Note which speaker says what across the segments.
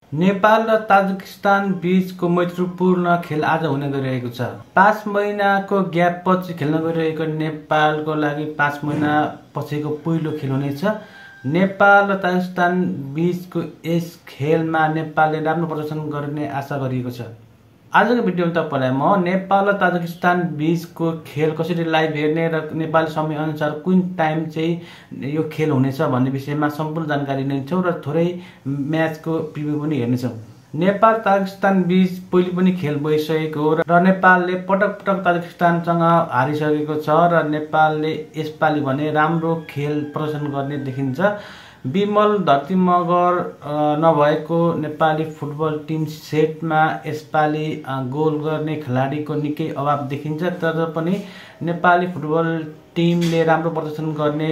Speaker 1: नेपाल र ताजिकिस्तान बीचको मैत्रीपूर्ण खेल आज हुने गरिरहेको छ। 5 महिनाको ग्याप पछि खेल्न गइरहेको नेपालको लागि 5 महिना पछिको पहिलो खेल हुनेछ। नेपाल र ताजिकिस्तान बीचको यस खेलमा नेपालले राम्रो प्रदर्शन गर्ने आशा गरिएको छ। आजको भिडियोमा तपाईलाई म नेपाल र ताजिकिस्तान बीचको खेल कसरी लाइभ हेर्ने र नेपाली समय अनुसार कुन टाइम चाहिँ यो खेल हुनेछ भन्ने विषयमा सम्पूर्ण जानकारी दिनेछौँ र थोरै म्याचको प्रिभ्यू पनि हेर्नेछौँ। नेपाल ताजिकिस्तान बीच पहिले पनि खेल भइसकेको हो र नेपालले पटक पटक ताजिकिस्तानसँग हारिसकेको छ र नेपालले यसपालि भने राम्रो खेल प्रदर्शन गर्ने देखिन्छ। विमल धरती मगर नभएको नेपाली फुटबल टिम सेटमा यसपालि गोल गर्ने खेलाडीको निकै अभाव देखिन्छ, तर पनि नेपाली फुटबल टिमले राम्रो प्रदर्शन गर्ने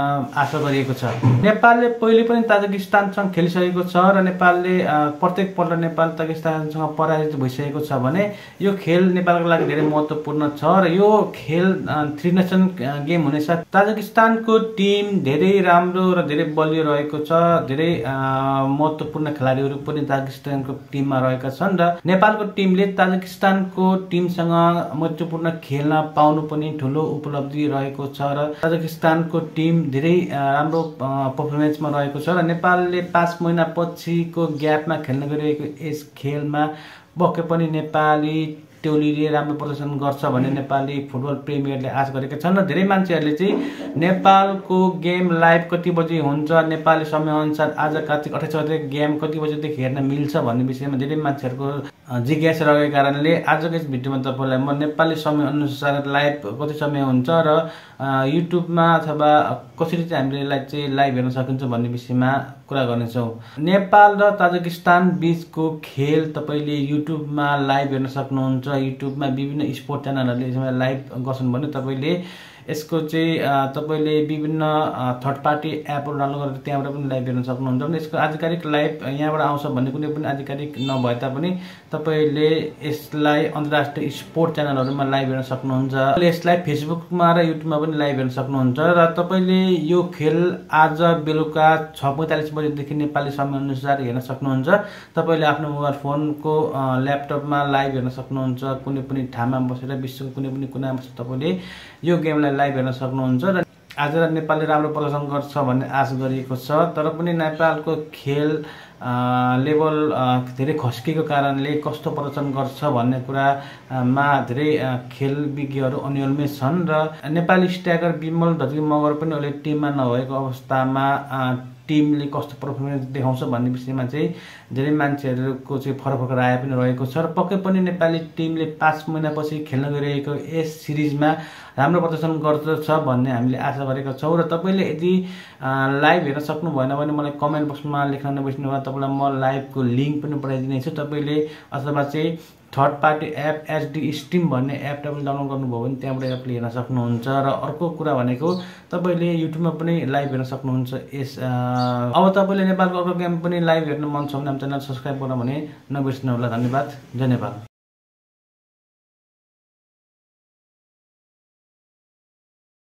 Speaker 1: आशा गरिएको छ। नेपालले पहिले पनि ताजिकिस्तानसँग खेलिसकेको छ र नेपालले प्रत्येक पल्ट नेपाल ताजिकिस्तानसँग पराजित भइसकेको छ भने यो खेल नेपालको लागि धेरै महत्त्वपूर्ण छ र यो खेल 3 नेसन गेम हुनेछ। ताजिकिस्तानको टिम धेरै राम्रो र धेरै बलियो रहेको छ। धेरै महत्त्वपूर्ण खेलाडीहरू पनि ताजिकिस्तानको टिममा रहेका छन् र नेपालको टिमले ताजिकिस्तानको टिमसँग महत्त्वपूर्ण खेल्न पाउनु पनि ठुलो उपलब्धि रहेको छ र ताजिकिस्तानको टिम धेरै राम्रो परफर्मेन्समा रहेको छ र नेपालले 5 महिना पछिको ग्यापमा खेल्न गइरहेको यस खेलमा पक्कै पनि नेपाली टोलीले राम्रो प्रदर्शन गर्छ भन्ने नेपाली फुटबल प्रेमीहरूले आशा गरेका छन् र धेरै मान्छेहरूले चाहिँ नेपालको गेम लाइभ कति बजे हुन्छ, नेपाली समय अनुसार आज कार्तिक 28 गते गेम कति बजेदेखि हेर्न मिल्छ भन्ने विषयमा धेरै मान्छेहरूको जिज्ञासा रहेको कारणले आजको यस भिडियोमा तपाईलाई म नेपाली समय अनुसार लाइभ कति समय हुन्छ र युट्युबमा अथवा कसरी चाहिँ हामीले चाहिँ लाइभ हेर्न सकिन्छ भन्ने विषयमा कुरा गर्नेछौँ। नेपाल र ताजिकिस्तान बीचको खेल तपाईले युट्युबमा लाइभ हेर्न सक्नुहुन्छ। युट्युबमा विभिन्न स्पोर्ट च्यानलहरूले यसमा लाइभ गर्छन् भने तपाईले यसको चाहिँ तपाईले विभिन्न थर्ड पार्टी एपहरू डाउनलोड गरेर त्यहाँबाट पनि लाइभ हेर्न सक्नुहुन्छ। भने यसको आधिकारिक लाइभ यहाँबाट आउँछ भन्ने कुनै पनि आधिकारिक नभए तापनि तपाईले यसलाई अन्तर्राष्ट्रिय स्पोर्ट च्यानलहरूमा लाइभ हेर्न सक्नुहुन्छ। यसलाई फेसबुकमा र युट्युबमा पनि लाइभ हेर्न सक्नुहुन्छ र तपाईले यो खेल आज बेलुका 6:45 बजेदेखि नेपाली समय अनुसार हेर्न सक्नुहुन्छ। तपाईले आफ्नो मोबाइल फोनको ल्यापटपमा लाइभ हेर्न सक्नुहुन्छ। कुनै पनि ठाउँमा बसेर विश्वको कुनै पनि कुनामा बसेर तपाईले यो गेमलाई लाइभ हेर्न सक्नुहुन्छ र आज नेपालले राम्रो प्रदर्शन गर्छ भन्ने आशा गरिएको छ। तर पनि नेपालको खेल लेभल धेरै खस्किएको कारणले कस्तो प्रदर्शन गर्छ भन्ने कुरामा धेरै खेल विज्ञहरू अन्यलमै छन् र नेपाली स्ट्राइकर विमल धरती मगर पनि अहिले टिममा नभएको अवस्थामा टिमले कस्तो पर्फर्मेन्स देखाउँछ भन्ने विषयमा चाहिँ धेरै मान्छेहरूको चाहिँ फरक राय पनि रहेको छ र पक्कै पनि नेपाली टिमले 5 महिनापछि खेल्न गइरहेको यस सिरिजमा राम्रो प्रदर्शन गर्दछ भन्ने हामीले आशा गरेका छौँ। र तपाईले यदि लाइभ हेर्न सक्नु भएन भने मलाई कमेन्ट बक्समा लेख्न नबिर्सनु होला। तपाईलाई म लाइभको लिङ्क पनि पठाइदिनेछु। तपाईले अथवा चाहिँ third party app HD stream भन्ने एप पनि डाउनलोड गर्नुभयो भने त्यहाँबाट एपले हेर्न सक्नुहुन्छ। र अर्को कुरा भनेको तपाईले युट्युबमा पनि लाइभ हेर्न सक्नुहुन्छ। अब तपाईले नेपालको अर्को गेम पनि लाइभ हेर्न मन छ भने हाम्रो च्यानल सब्स्क्राइब गर्न भने नबिर्सनु होला। धन्यवाद। जय नेपाल।